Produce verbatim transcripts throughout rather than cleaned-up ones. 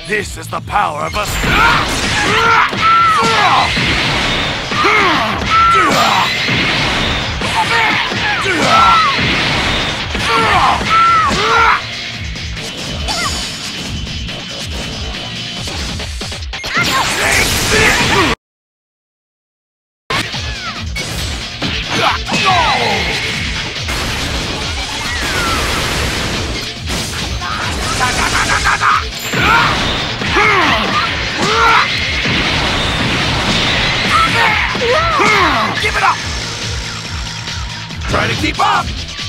This is the power of us. Give it up! Try to keep up!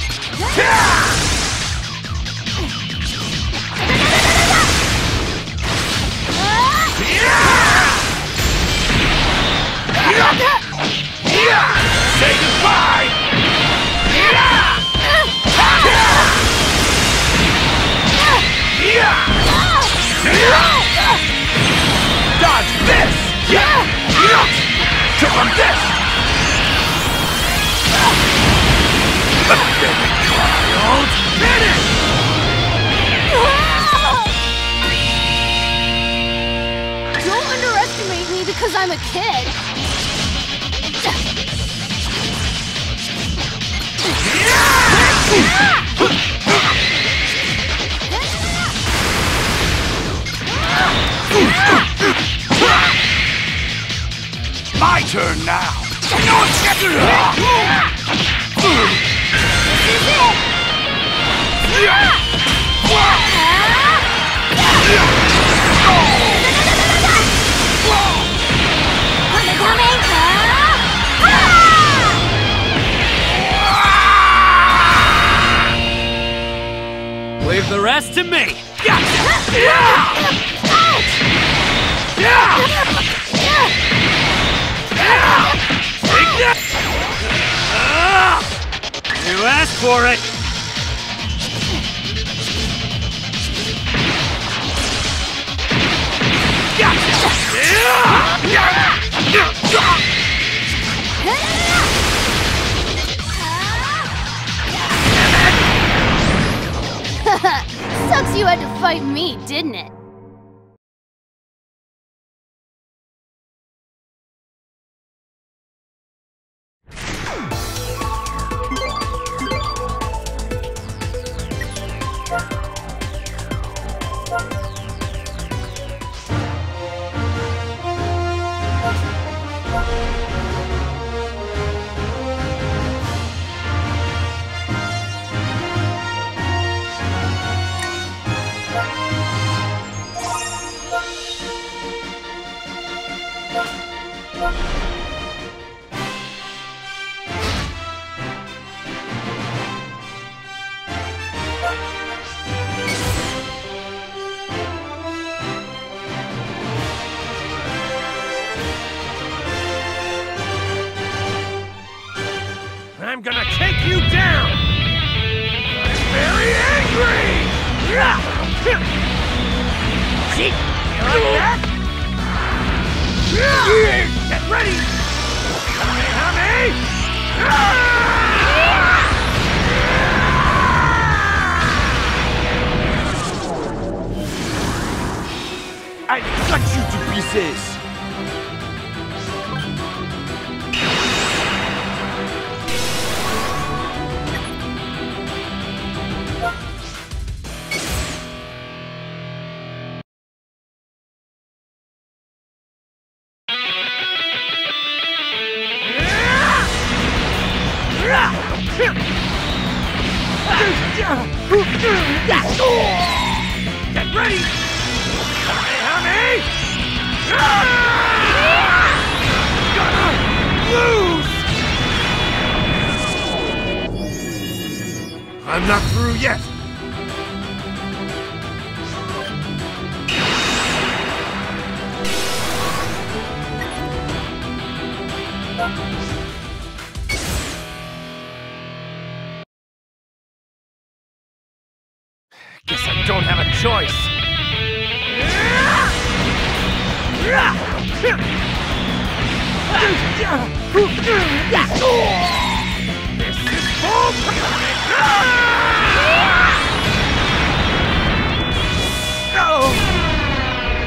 Say goodbye! Dodge this! Trip on this! Child! Finish! Don't underestimate me because I'm a kid. My turn now! Leave the rest to me! You asked for it! Sucks you had to fight me, didn't it? I'm gonna take you down! I'm very angry! See? You like that? Get ready! I cut you to pieces! Get ready! Kamehameha! Gonna lose! I'm not through yet! Guess I don't have a choice. This is full power!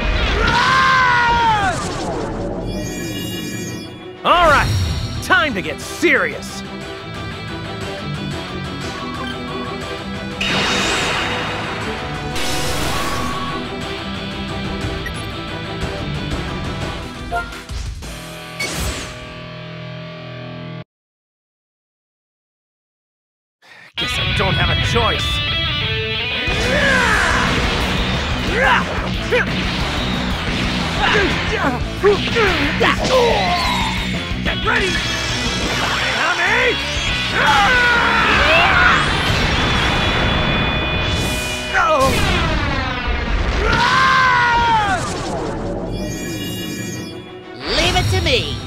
to get serious. Guess I don't have a choice. Get ready! Tommy! Leave it to me.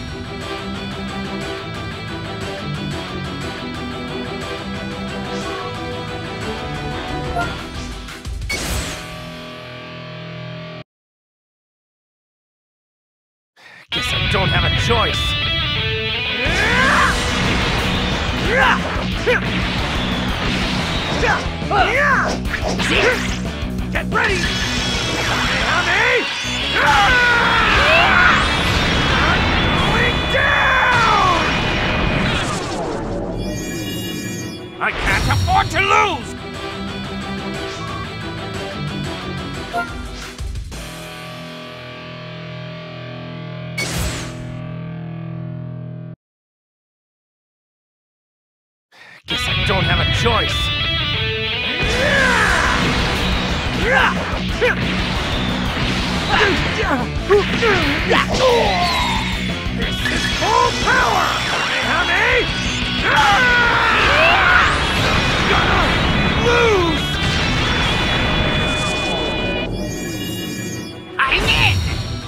Guess I don't have a choice. Get ready! Tommy! I'm going down! I can't afford to lose! Guess I don't have a choice. This is full power! Tommy! Gonna lose! I'm in!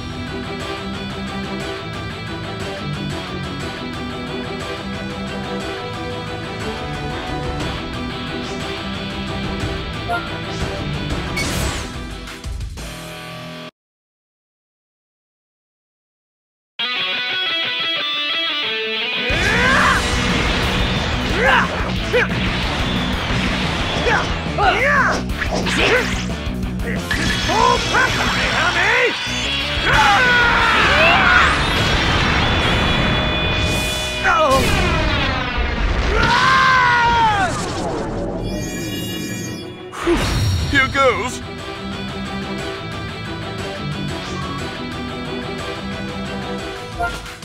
This is full pressure, Tommy! Here goes. What?